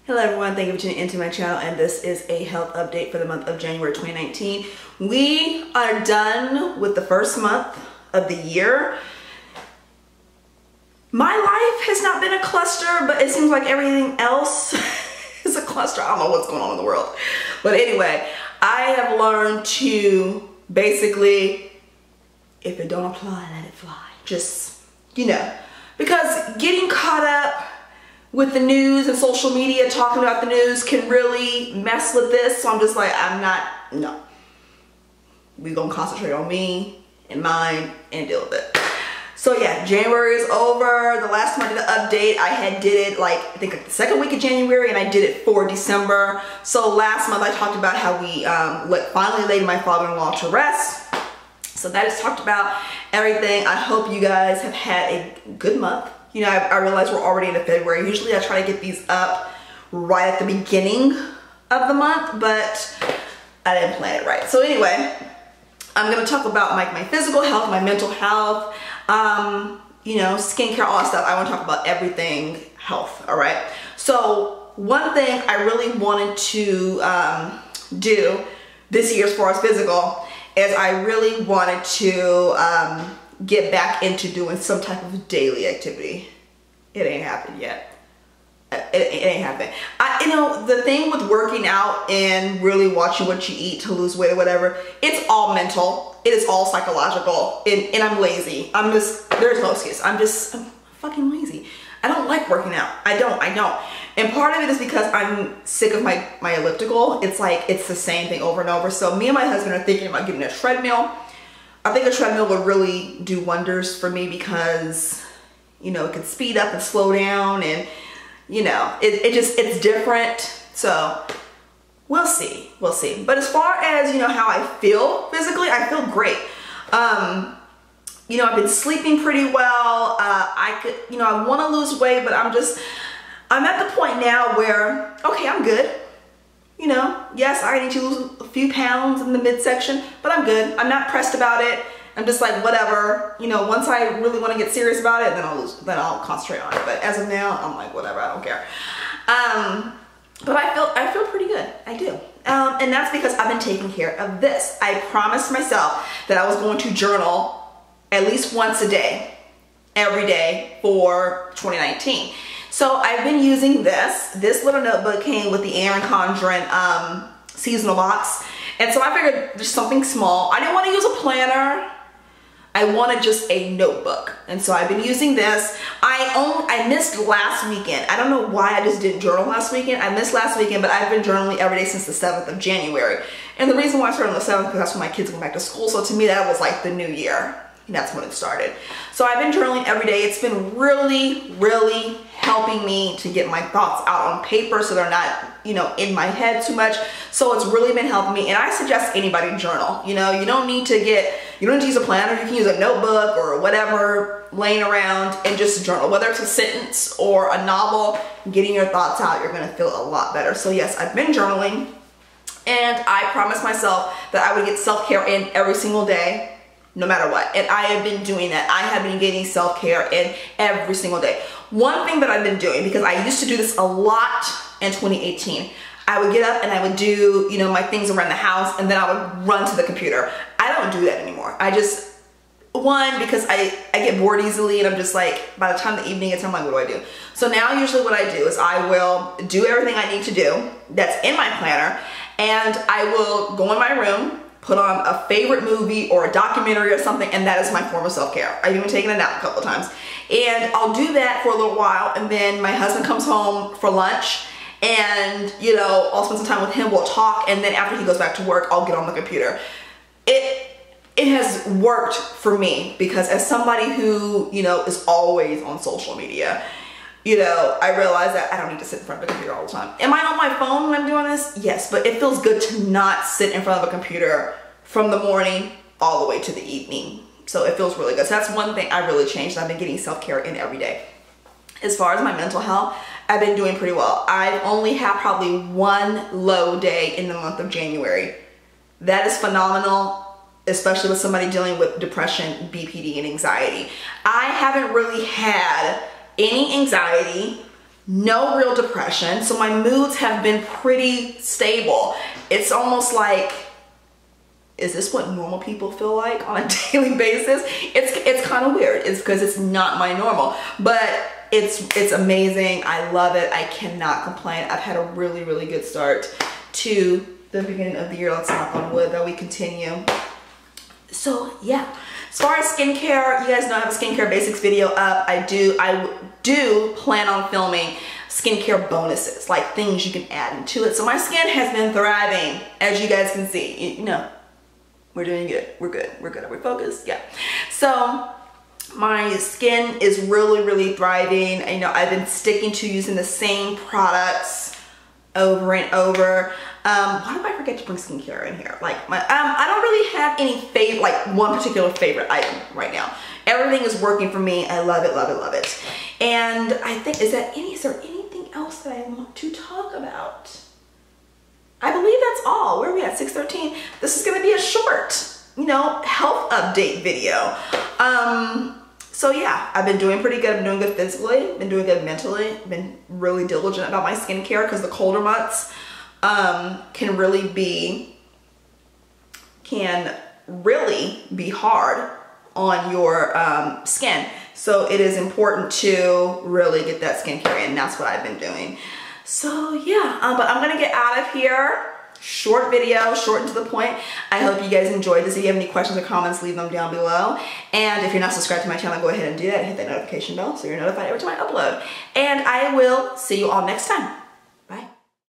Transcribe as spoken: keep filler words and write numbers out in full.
Hello everyone, thank you for tuning into my channel, and this is a health update for the month of January twenty nineteen. We are done with the first month of the year. My life has not been a cluster, but it seems like everything else is a cluster. I don't know what's going on in the world. But anyway, I have learned to basically, if it don't apply, let it fly. Just, you know, because getting caught up with the news and social media talking about the news can really mess with this. So I'm just like, I'm not, no. We're gonna concentrate on me and mine and deal with it. So yeah, January is over. The last time I did an update, I had did it like, I think like the second week of January, and I did it for December. So last month I talked about how we um, let, finally laid my father-in-law to rest. So that is talked about everything. I hope you guys have had a good month. You know, I, I realize we're already into February. Usually I try to get these up right at the beginning of the month, but I didn't plan it right. So anyway, I'm gonna talk about my, my physical health, my mental health, um, you know, skincare, all that stuff. I wanna talk about everything health, all right? So one thing I really wanted to um, do this year as far as physical is I really wanted to um, get back into doing some type of daily activity. It ain't happened yet. It, it ain't happened. I, you know, the thing with working out and really watching what you eat to lose weight or whatever, it's all mental. It is all psychological. And, and I'm lazy. I'm just, there's no excuse. I'm just I'm fucking lazy. I don't like working out. I don't, I don't. And part of it is because I'm sick of my, my elliptical. It's like, it's the same thing over and over. So me and my husband are thinking about getting a treadmill. I think a treadmill would really do wonders for me because, you know, it could speed up and slow down, and, you know, it, it just, it's different. So we'll see, we'll see. But as far as, you know, how I feel physically, I feel great. Um, you know, I've been sleeping pretty well. Uh, I could, you know, I want to lose weight, but I'm just, I'm at the point now where, okay, I'm good. You know, yes, I need to lose a few pounds in the midsection, but I'm good. I'm not pressed about it. I'm just like, whatever. You know, once I really want to get serious about it, then I'll lose, then I'll concentrate on it. But as of now, I'm like, whatever, I don't care. Um, but I feel, I feel pretty good. I do. Um, and that's because I've been taking care of this. I promised myself that I was going to journal at least once a day, every day for twenty nineteen. So I've been using this. This little notebook came with the Erin Condren um, seasonal box. And so I figured just something small. I didn't want to use a planner. I wanted just a notebook. And so I've been using this. I own, I missed last weekend. I don't know why I just didn't journal last weekend. I missed last weekend, but I've been journaling every day since the seventh of January. And the reason why I started on the seventh is because that's when my kids went back to school. So to me, that was like the new year. And that's when it started. So I've been journaling every day. It's been really, really helping me to get my thoughts out on paper so they're not, you know, in my head too much. So it's really been helping me. And I suggest anybody journal. You know, you don't need to get, you don't need to use a planner. You can use a notebook or whatever laying around and just journal. Whether it's a sentence or a novel, getting your thoughts out, you're going to feel a lot better. So yes, I've been journaling, and I promised myself that I would get self-care in every single day, no matter what. And I have been doing that. I have been getting self-care in every single day. One thing that I've been doing, because I used to do this a lot in twenty eighteen, I would get up and I would do, you know, my things around the house, and then I would run to the computer. I don't do that anymore. I just, one, because I, I get bored easily, and I'm just like, by the time the evening gets, I'm like, what do I do? So now usually what I do is I will do everything I need to do that's in my planner, and I will go in my room, put on a favorite movie or a documentary or something, and that is my form of self-care. I've even taken a nap a couple of times. And I'll do that for a little while, and then my husband comes home for lunch, and, you know, I'll spend some time with him, we'll talk, and then after he goes back to work, I'll get on the computer. It, it has worked for me, because as somebody who, you know, is always on social media, you know, I realize that I don't need to sit in front of a computer all the time. Am I on my phone when I'm doing this? Yes, but it feels good to not sit in front of a computer from the morning all the way to the evening. So it feels really good. So that's one thing I really changed. I've been getting self-care in every day. As far as my mental health, I've been doing pretty well. I've only had probably one low day in the month of January. That is phenomenal, especially with somebody dealing with depression, B P D, and anxiety. I haven't really had any anxiety no real depression. So my moods have been pretty stable. It's almost like, is this what normal people feel like on a daily basis? It's it's kind of weird. It's because it's not my normal, but it's it's amazing. I love it. I cannot complain. I've had a really, really good start to the beginning of the year. Let's knock on wood that we continue. So yeah, as far as skincare, you guys know I have a skincare basics video up. I do, I do plan on filming skincare bonuses, like things you can add into it. So my skin has been thriving, as you guys can see. You know, we're doing good. We're good. We're good. Are we focused? Yeah. So my skin is really, really thriving. You know, I've been sticking to using the same products over and over. Um, why did I forget to bring skincare in here? Like my, um, I don't really have any favorite, like one particular favorite item right now. Everything is working for me. I love it, love it, love it. And I think, is that any, is there anything else that I want to talk about? I believe that's all. Where are we at? six thirteen. This is going to be a short, you know, health update video. Um, so yeah, I've been doing pretty good. I've been doing good physically, been doing good mentally, been really diligent about my skincare because the colder months um, can really be, can really be hard on your um, skin. So it is important to really get that skincare in. That's what I've been doing. So yeah, um, but I'm gonna get out of here. Short video, short and to the point. I hope you guys enjoyed this. If you have any questions or comments, leave them down below. And if you're not subscribed to my channel, go ahead and do that and hit that notification bell so you're notified every time I upload. And I will see you all next time.